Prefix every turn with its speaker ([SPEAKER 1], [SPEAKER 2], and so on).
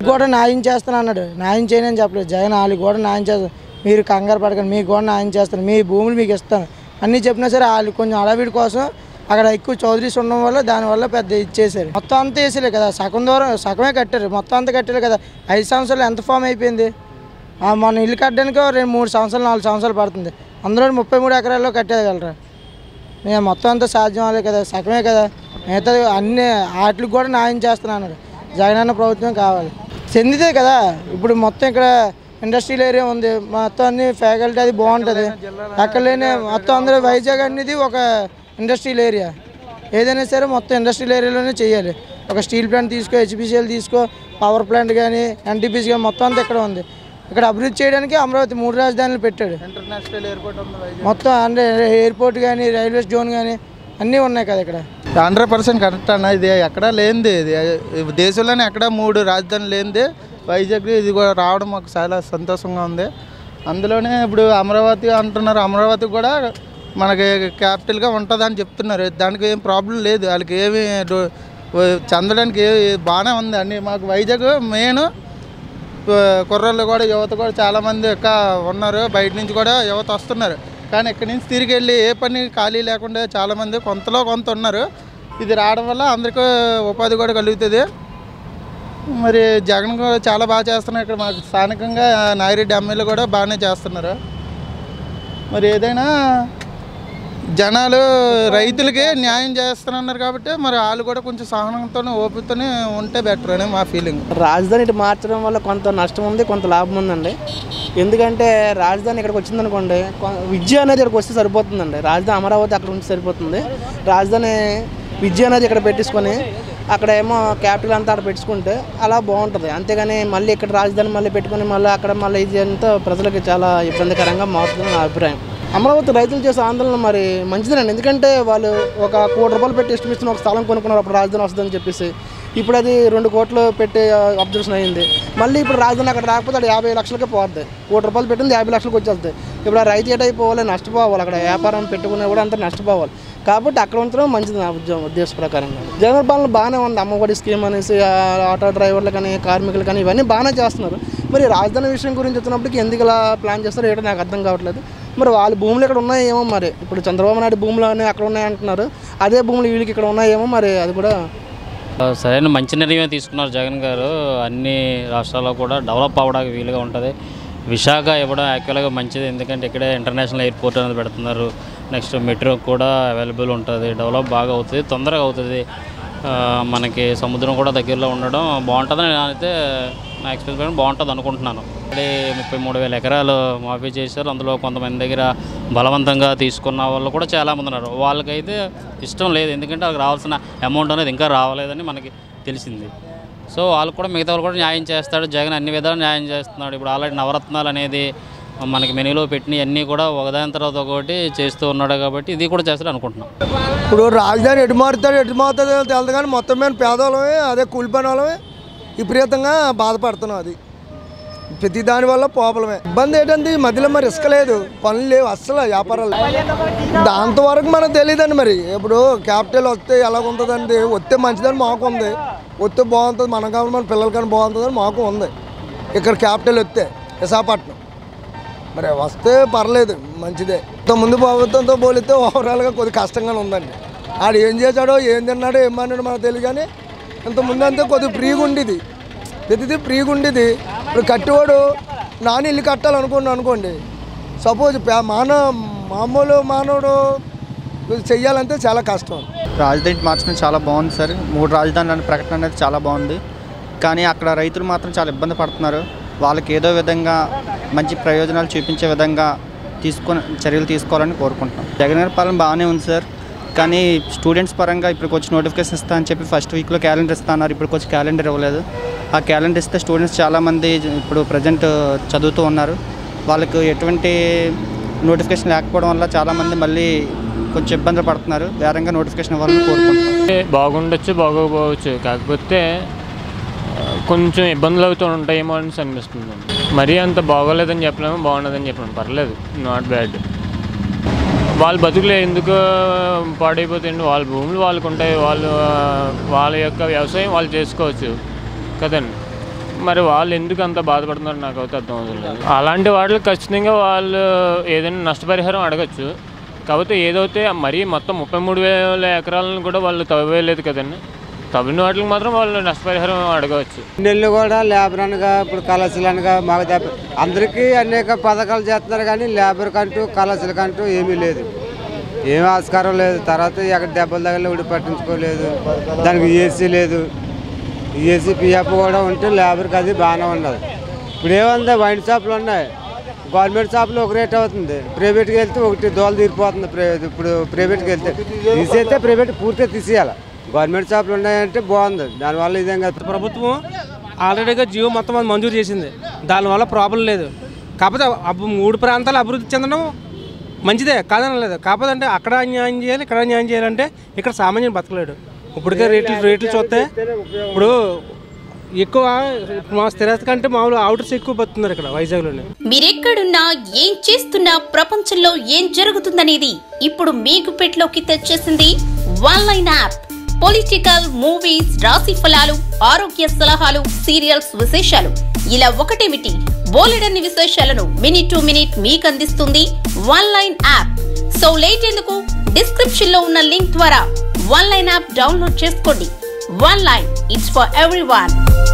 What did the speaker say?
[SPEAKER 1] కూడా న్యాయం చేస్తాను అన్నాడు. న్యాయం చేయనని చెప్పలేదు జగన్. వాళ్ళు కూడా న్యాయం చేస్తాను, మీరు కంగారు పడకండి, మీకు కూడా న్యాయం చేస్తాను, మీ భూములు మీకు ఇస్తాను అన్నీ చెప్పినా సరే వాళ్ళు కొంచెం అడవిడి కోసం అక్కడ ఎక్కువ చౌదరీస్ ఉండడం వల్ల దానివల్ల పెద్ద ఇచ్చేసారు. మొత్తం అంతా వేసేలే కదా, సగమే కట్టారు, మొత్తం అంతా కట్టారు కదా. 5 సంవత్సరాలు ఎంత ఫామ్ అయిపోయింది. మన ఇల్లు కట్టడానికి 3 సంవత్సరాలు 4 సంవత్సరాలు పడుతుంది. అందులో 33 ఎకరాల్లో కట్టేయగలరా? నేను మొత్తం అంతా సాధ్యం అవ్వలేదు కదా, సగమే కదా. మిగతా అన్ని వాటికి కూడా న్యాయం చేస్తున్నాను. జగనన్న ప్రభుత్వం కావాలి. చెందితే కదా ఇప్పుడు మొత్తం ఇక్కడ ఇండస్ట్రియల్ ఏరియా ఉంది, మొత్తం అన్ని ఫ్యాకల్టీ అది బాగుంటుంది. అక్కడ లేని మొత్తం అందరూ వైజాగ్ అనేది ఒక ఇండస్ట్రియల్ ఏరియా. ఏదైనా సరే మొత్తం ఇండస్ట్రియల్ ఏరియాలోనే చేయాలి. ఒక స్టీల్ ప్లాంట్ తీసుకో, హెచ్పిసిఎల్ తీసుకో, పవర్ ప్లాంట్ కానీ ఎన్టీపీసీ కానీ మొత్తం అంతా ఇక్కడ ఉంది. ఇక్కడ అభివృద్ధి చేయడానికి అమరావతి 3 రాజధానులు పెట్టాడు.
[SPEAKER 2] ఇంటర్నేషనల్ ఎయిర్పోర్ట్ ఉంది,
[SPEAKER 1] మొత్తం అంటే ఎయిర్పోర్ట్ కానీ రైల్వే జోన్ కానీ అన్నీ ఉన్నాయి కదా ఇక్కడ.
[SPEAKER 2] 100% కరెక్ట్ అన్న. ఇది ఎక్కడా లేనిది, ఇది దేశంలోనే ఎక్కడ 3 రాజధానులు లేనిది వైజాగ్. ఇది కూడా రావడం మాకు చాలా సంతోషంగా ఉంది. అందులోనే ఇప్పుడు అమరావతి అంటున్నారు, అమరావతి కూడా మనకి క్యాపిటల్గా ఉంటుందని చెప్తున్నారు. దానికి ఏం ప్రాబ్లం లేదు, వాళ్ళకి ఏమి చెందడానికి బాగానే ఉంది అన్నీ. మాకు వైజాగ్ మెయిన్ కుర్రోళ్ళు కూడా యువత కూడా చాలామంది ఇక్కడ ఉన్నారు, బయట నుంచి కూడా యువత వస్తున్నారు. కానీ ఇక్కడి నుంచి తిరిగి వెళ్ళి ఏ పని ఖాళీ లేకుండా చాలామంది కొంతలో కొంత ఉన్నారు. ఇది రావడం వల్ల అందరికీ ఉపాధి కూడా కలుగుతుంది. మరి జగన్ కూడా చాలా బాగా చేస్తున్నారు. ఇక్కడ మాకు స్థానికంగా నాగిరెడ్డి ఎమ్మెల్యే కూడా బాగానే చేస్తున్నారు. మరి ఏదైనా జనాలు రైతులకి న్యాయం చేస్తున్నారు కాబట్టి మరి వాళ్ళు కూడా కొంచెం సహనంతో ఓపికతోనే ఉంటే బెటర్ అని మా ఫీలింగ్.
[SPEAKER 3] రాజధాని ఇటు మార్చడం వల్ల కొంత నష్టం ఉంది, కొంత లాభం ఉందండి. ఎందుకంటే రాజధాని ఇక్కడికి వచ్చిందనుకోండి, విద్య అనేది ఇక్కడికి వస్తే సరిపోతుందండి. రాజధాని అమరావతి అక్కడ ఉంటే సరిపోతుంది. రాజధాని విద్య అనేది ఇక్కడ పెట్టించుకొని అక్కడ ఏమో క్యాపిటల్ అంతా అక్కడ పెట్టుకుంటే అలా బాగుంటుంది. అంతేగాని మళ్ళీ ఇక్కడ రాజధాని మళ్ళీ పెట్టుకుని మళ్ళీ అక్కడ మళ్ళీ ఇది అంతా ప్రజలకు చాలా ఇబ్బందికరంగా మారుతుందని నా అభిప్రాయం. అమరావతి రైతులు చేసే ఆందోళన మరి మంచిదేనండి. ఎందుకంటే వాళ్ళు 1 కోటి రూపాయలు పెట్టి ఎస్టిమేషన్ ఒక స్థలం కొనుక్కున్నారు, అప్పుడు రాజధాని వస్తుందని చెప్పేసి. ఇప్పుడు అది 2 కోట్లు పెట్టి అబ్జర్వేషన్ అయ్యింది. మళ్ళీ ఇప్పుడు రాజధాని అక్కడ రాకపోతే అది 50 లక్షలకే పోతుంది. 1 కోటి రూపాయలు పెట్టింది 50 లక్షలకు వచ్చేస్తుంది. ఇప్పుడు ఆ రైతు ఏటైపోవాలి, నష్టపోవాలి. అక్కడ వ్యాపారం పెట్టుకునే కూడా అంతా నష్టపోవాలి. కాబట్టి అక్కడ ఉంచడం మంచిది నా ఉద్దేశ ప్రకారంగా. జగన్ పాలన బాగానే ఉంది. అమ్మఒడి స్కీమ్ అనేసి ఆటో డ్రైవర్లు కానీ కార్మికులు కానీ ఇవన్నీ బాగానే చేస్తున్నారు. మరి రాజధాని విషయం గురించి వచ్చినప్పటికీ ఎందుకు ఇలా ప్లాన్ చేస్తారో ఏంటో నాకు అర్థం కావట్లేదు. మరి వాళ్ళ భూములు ఇక్కడ ఉన్నాయేమో, మరి ఇప్పుడు చంద్రబాబు నాయుడు భూములు అన్నీ అక్కడ ఉన్నాయంటున్నారు, అదే భూములు వీళ్ళకి ఇక్కడ ఉన్నాయేమో, మరి అది కూడా
[SPEAKER 4] సరైన మంచి నిర్ణయం తీసుకున్నారు జగన్ గారు. అన్ని రాష్ట్రాల్లో కూడా డెవలప్ అవ్వడానికి వీలుగా ఉంటుంది. విశాఖ ఇవ్వడం యాక్చువల్గా మంచిది, ఎందుకంటే ఇక్కడే ఇంటర్నేషనల్ ఎయిర్పోర్ట్ అనేది పెడుతున్నారు. నెక్స్ట్ మెట్రో కూడా అవైలబుల్ ఉంటుంది, డెవలప్ బాగా అవుతుంది, తొందరగా అవుతుంది. మనకి సముద్రం కూడా దగ్గరలో ఉండడం బాగుంటుందని నేనైతే నా ఎక్స్పీరియన్స్ బాగుంటుంది అనుకుంటున్నాను. ఇక్కడే 33,000 ఎకరాలు మాఫీ చేశారు. అందులో కొంతమంది దగ్గర బలవంతంగా తీసుకున్న వాళ్ళు కూడా చాలామంది ఉన్నారు. వాళ్ళకైతే ఇష్టం లేదు, ఎందుకంటే వాళ్ళకి రావాల్సిన అమౌంట్ అనేది ఇంకా రావలేదని మనకి తెలిసింది. సో వాళ్ళు కూడా మిగతా వాళ్ళు కూడా న్యాయం చేస్తాడు జగన్, అన్ని విధాలు న్యాయం చేస్తున్నాడు. ఇప్పుడు ఆల్రెడీ నవరత్నాలు అనేది మనకి మెనూలో పెట్టిన అన్నీ కూడా ఒకదాని తర్వాత ఒకటి చేస్తూ ఉన్నాడు కాబట్టి ఇది కూడా చేస్తాడు అనుకుంటున్నాం.
[SPEAKER 1] ఇప్పుడు రాజధాని ఎటు మారుతుందో తెలుదు కానీ మొత్తం మీద పేదవాళ్ళమే, అదే కూలిపోయిన వాళ్ళమే విపరీతంగా బాధపడుతున్నాం. అది ప్రతి దాని వల్ల పోపలమే. ఇబ్బంది ఏంటంటే మధ్యలో మరి ఇసుక లేదు, పనులు లేవు, అస్సలు వ్యాపారాలు దాంతవరకు మనకు తెలియదండి. మరి ఇప్పుడు క్యాపిటల్ వస్తే ఎలాగుంటుందండి, వస్తే మంచిదని మాకు ఉంది, వస్తే బాగుంటుంది, మనం కాబట్టి మన పిల్లలకన్నా బాగుంటుందని మాకు ఉంది. ఇక్కడ క్యాపిటల్ వస్తే విశాఖపట్నం మరి వస్తే పర్లేదు, మంచిదే. ముందు ప్రభుత్వంతో పోలిస్తే ఓవరాల్గా కొద్దిగా కష్టంగానే ఉందండి. ఆడు ఏం చేశాడో, ఏం తిన్నాడో, ఏమన్నాడో మనకు తెలియదు. కానీ ఇంతకుముందు అంతే కొద్దిగా ఫ్రీగా ఉండేది, ప్రతిదీ ఫ్రీగా ఉండేది. ఇప్పుడు కట్టేవాడు నాని ఇల్లు కట్టాలనుకున్నాను అనుకోండి, సపోజ్ మామూలు మానవుడు చెయ్యాలంటే చాలా కష్టం.
[SPEAKER 5] రాజధాని మార్చడం చాలా బాగుంది సార్. 3 రాజధానుల ప్రకటన అనేది చాలా బాగుంది. కానీ అక్కడ రైతులు మాత్రం చాలా ఇబ్బంది పడుతున్నారు. వాళ్ళకి ఏదో విధంగా మంచి ప్రయోజనాలు చూపించే విధంగా చర్యలు తీసుకోవాలని కోరుకుంటున్నాం. జగన్ గారి పాలన బాగానే ఉంది సార్. కానీ స్టూడెంట్స్ పరంగా ఇప్పటికి వచ్చి నోటిఫికేషన్ ఇస్తా అని చెప్పి ఫస్ట్ వీక్లో క్యాలెండర్ ఇస్తా అన్నారు. ఇప్పటికి వచ్చి క్యాలెండర్ ఇవ్వలేదు. ఆ క్యాలెండర్ ఇస్తే స్టూడెంట్స్ చాలామంది ఇప్పుడు ప్రజెంట్ చదువుతూ ఉన్నారు. వాళ్ళకు ఎటువంటి నోటిఫికేషన్ లేకపోవడం వల్ల చాలామంది మళ్ళీ కొంచెం ఇబ్బందులు పడుతున్నారు. వేరంగా నోటిఫికేషన్ ఇవ్వాలని కోరుకుంటున్నాం.
[SPEAKER 6] బాగుండొచ్చు, బాగోకపోవచ్చు, కాకపోతే కొంచెం ఇబ్బందులు అవుతూ ఉంటాయేమో అని అనిపిస్తుంది. మరీ అంత బాగోలేదని చెప్పలేము, బాగున్నదని చెప్పలేము, పర్లేదు, నాట్ బ్యాడ్. వాళ్ళ బతుకులు ఎందుకు పాడైపోతాయండి, వాళ్ళ భూములు వాళ్ళకు ఉంటాయి, వాళ్ళ యొక్క వ్యవసాయం వాళ్ళు చేసుకోవచ్చు కదండి. మరి వాళ్ళు ఎందుకు అంత బాధపడుతున్నారు నాకు అయితే అర్థం అవుతుంది. అలాంటి వాళ్ళు ఖచ్చితంగా వాళ్ళు ఏదైనా నష్టపరిహారం అడగచ్చు. కాకపోతే ఏదైతే మరీ మొత్తం 33,000 ఎకరాలను కూడా వాళ్ళు తవ్వేయలేదు కదండి. తవ్విన వాటికి మాత్రం వాళ్ళు నష్టపరిహారం అడగవచ్చు.
[SPEAKER 7] నెల్లు కూడా లేబర్ అనగా ఇప్పుడు కళాశాల అనగా మాకు అందరికీ అనేక పథకాలు చేస్తున్నారు కానీ లేబర్ కంటూ కళాశాల కంటూ ఏమీ లేదు, ఏమీ ఆస్కారం లేదు. తర్వాత ఎక్కడ దెబ్బలు తగలి ఉడి పట్టించుకోలేదు, దానికి ఏసీ లేదు. ఏసీ పిఎఫ్ కూడా ఉంటే లేబర్కి అది బాగానే ఉండదు. ఇప్పుడు ఏముంది, వైన్ షాపులు ఉన్నాయి, గవర్నమెంట్ షాపులో ఒక రేట్ అవుతుంది, ప్రైవేట్కి వెళ్తే ఒకటి దోలు తీరిపోతుంది. ఇప్పుడు ప్రైవేట్కి వెళ్తే తీసేస్తే ప్రైవేట్ పూర్తిగా తీసేయాలి, గవర్నమెంట్ షాపులు ఉన్నాయంటే బాగుంది. దానివల్ల ఇదేం
[SPEAKER 3] ప్రభుత్వం ఆల్రెడీగా జియో మొత్తం అది మంజూరు చేసింది, దానివల్ల ప్రాబ్లం లేదు. కాకపోతే 3 ప్రాంతాలు అభివృద్ధి చెందడం మంచిదే కాదనలేదు. కాకపోతే అంటే అక్కడ న్యాయం చేయాలి, ఇక్కడ న్యాయం చేయాలంటే ఇక్కడ సామాన్యుడు బతకలేడు. ఇప్పటికే రేట్లు చూస్తే ఇప్పుడు ఎక్కువ మా స్థిరత కంటే మామూలు అవుటర్స్ ఎక్కువ బతుకుతున్నారు ఇక్కడ వైజాగ్లోనే.
[SPEAKER 8] మీరెక్కడున్నా ఏం చేస్తున్నా ప్రపంచంలో ఏం జరుగుతుందనేది ఇప్పుడు మీకు పెట్లోకి తెచ్చేసింది ఆన్లైన్ యాప్. పొలిటికల్, మూవీస్, రాశి ఫలాలు, ఆరోగ్య సలహాలు, సీరియల్స్ విశేషాలు ఇలా ఒకటేమిటి బోలెడన్ని విశేషాలను మినిట్ టు మినిట్ మీకు అందిస్తుంది ఆన్లైన్ యాప్. సో లేట్ ఎందుకు, డిస్క్రిప్షన్ లో ఉన్న లింక్ ద్వారా ఆన్లైన్ యాప్ డౌన్లోడ్ చేసుకోండి. Online, it's for everyone.